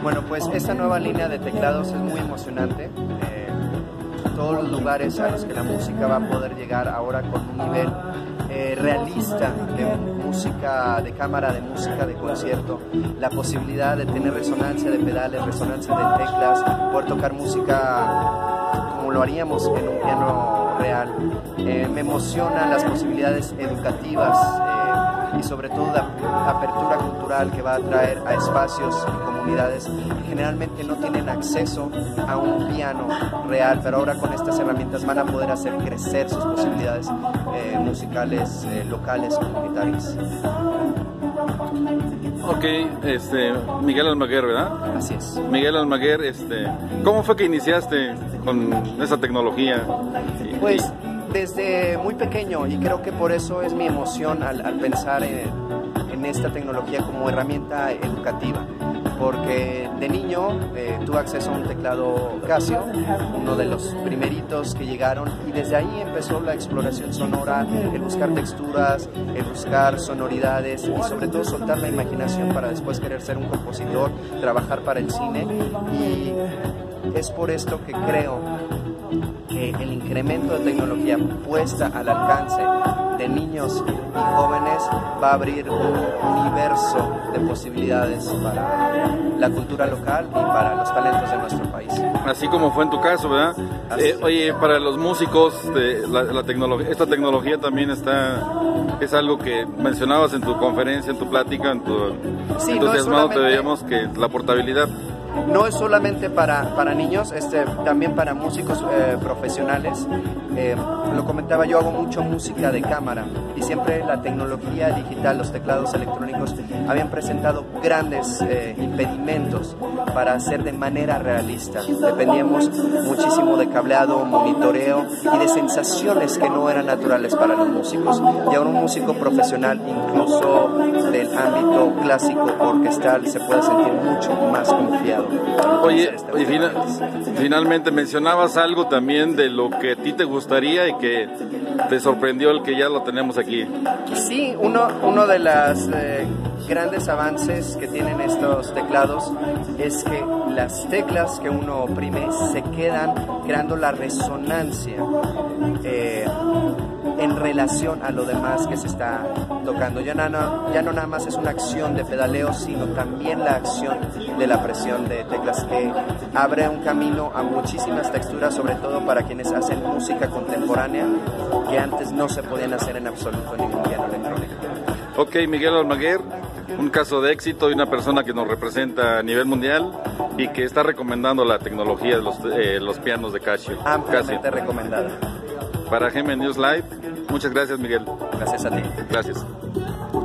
Bueno, pues esta nueva línea de teclados es muy emocionante. Todos los lugares a los que la música va a poder llegar ahora con un nivel realista de música de cámara, de música de concierto, la posibilidad de tener resonancia de pedales, resonancia de teclas, poder tocar música como lo haríamos en un piano real. Me emocionan las posibilidades educativas y sobre todo la apertura cultural que va a traer a espacios y comunidades que generalmente no tienen acceso a un piano real, pero ahora con estas herramientas van a poder hacer crecer sus posibilidades musicales, locales, comunitarias. Ok, Miguel Almaguer, ¿verdad? Así es. Miguel Almaguer, ¿cómo fue que iniciaste con esa tecnología? Pues desde muy pequeño, y creo que por eso es mi emoción al pensar en esta tecnología como herramienta educativa, porque de niño tuve acceso a un teclado Casio, uno de los primeritos que llegaron, y desde ahí empezó la exploración sonora, el buscar texturas, el buscar sonoridades y sobre todo soltar la imaginación para después querer ser un compositor, trabajar para el cine, y es por esto que creo que el incremento de tecnología puesta al alcance de niños y jóvenes va a abrir un universo de posibilidades para la cultura local y para los talentos de nuestro país. Así como fue en tu caso, ¿verdad? Oye, para los músicos, esta tecnología también es algo que mencionabas en tu conferencia, en tu plática, en tu entusiasmado te veíamos que la portabilidad. No es solamente para niños, también para músicos profesionales. Lo comentaba, yo hago mucho música de cámara y siempre la tecnología digital, los teclados electrónicos habían presentado grandes impedimentos para hacer de manera realista. Dependíamos muchísimo de cableado, monitoreo y de sensaciones que no eran naturales para los músicos. Y ahora un músico profesional, incluso del ámbito clásico orquestal, se puede sentir mucho más confiado. Oye, finalmente mencionabas algo también de lo que a ti te gustaría y que te sorprendió el que ya lo tenemos aquí. Sí, uno de los grandes avances que tienen estos teclados es que las teclas que uno oprime se quedan creando la resonancia en relación a lo demás que se está tocando. Ya no nada más es una acción de pedaleo, sino también la acción de la presión de teclas que abre un camino a muchísimas texturas, sobre todo para quienes hacen música contemporánea, que antes no se podían hacer en absoluto en ningún piano electrónico. Ok, Miguel Almaguer, un caso de éxito y una persona que nos representa a nivel mundial y que está recomendando la tecnología de los pianos de Casio. Ampliamente recomendada. Para GM News Live, muchas gracias, Miguel. Gracias a ti. Gracias.